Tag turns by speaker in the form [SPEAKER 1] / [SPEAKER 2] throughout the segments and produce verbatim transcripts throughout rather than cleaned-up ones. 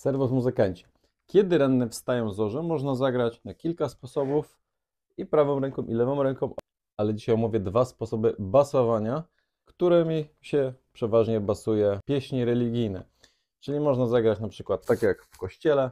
[SPEAKER 1] Servus muzykanci. Kiedy ranne wstają zorze, można zagrać na kilka sposobów i prawą ręką i lewą ręką, ale dzisiaj omówię dwa sposoby basowania, którymi się przeważnie basuje pieśni religijne. Czyli można zagrać na przykład tak jak w kościele.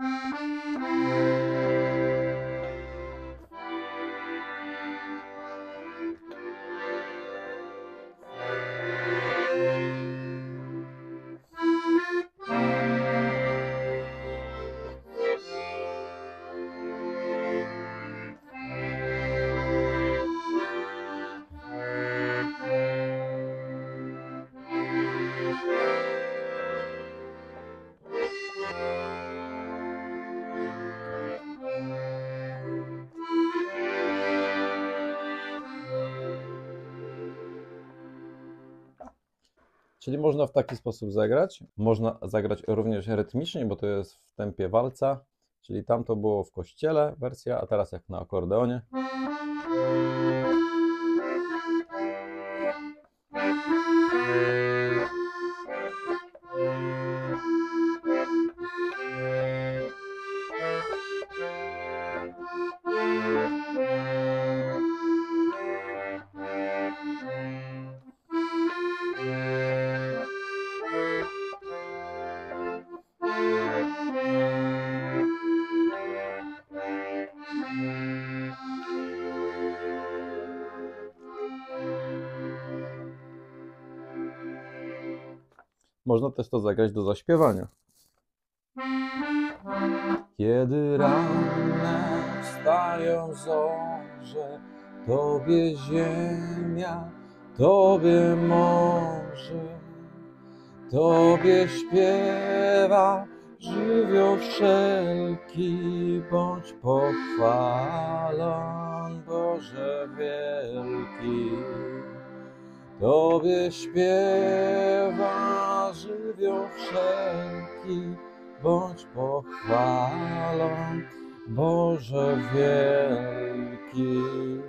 [SPEAKER 1] Czyli można w taki sposób zagrać. Można zagrać również rytmicznie, bo to jest w tempie walca. Czyli tam to było w kościele wersja, a teraz jak na akordeonie. Można też to zagrać do zaśpiewania. Kiedy ranne wstają zorze, Tobie ziemia, Tobie morze, Tobie śpiewa żywioł wszelki, bądź pochwalon, Boże wielki. Tobie śpiewa żywioł wszelki, bądź pochwalon, Boże wielki.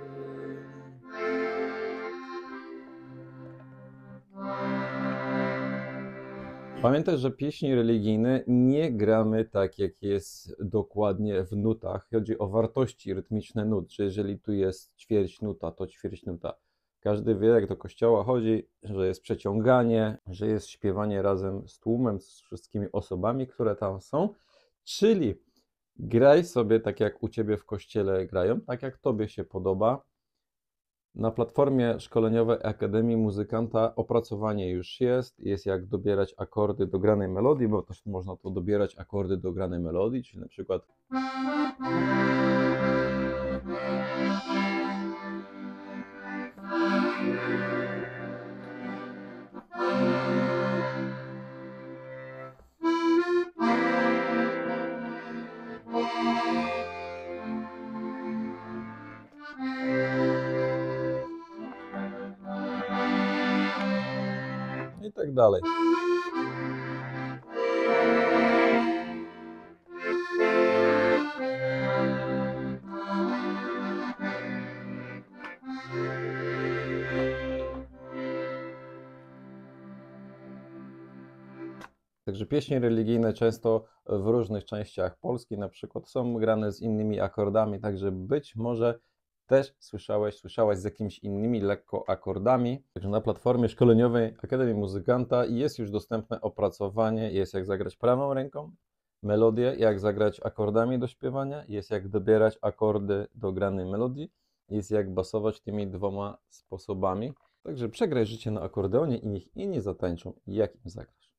[SPEAKER 1] Pamiętaj, że pieśni religijne nie gramy tak, jak jest dokładnie w nutach. Chodzi o wartości rytmiczne nut, że jeżeli tu jest ćwierć nuta, to ćwierć nuta. Każdy wie, jak do kościoła chodzi, że jest przeciąganie, że jest śpiewanie razem z tłumem, z wszystkimi osobami, które tam są. Czyli graj sobie tak, jak u Ciebie w kościele grają, tak jak Tobie się podoba. Na platformie szkoleniowej Akademii Muzykanta opracowanie już jest. Jest jak dobierać akordy do granej melodii, bo też można to dobierać akordy do granej melodii, czyli na przykład i tak dalej. Także pieśni religijne często w różnych częściach Polski na przykład są grane z innymi akordami, także być może też słyszałeś, słyszałaś z jakimiś innymi lekko akordami. Także na platformie szkoleniowej Akademii Muzykanta jest już dostępne opracowanie, jest jak zagrać prawą ręką melodię, jak zagrać akordami do śpiewania, jest jak dobierać akordy do granej melodii, jest jak basować tymi dwoma sposobami. Także przegraj życie na akordeonie i niech inni zatańczą, jak im zagrasz.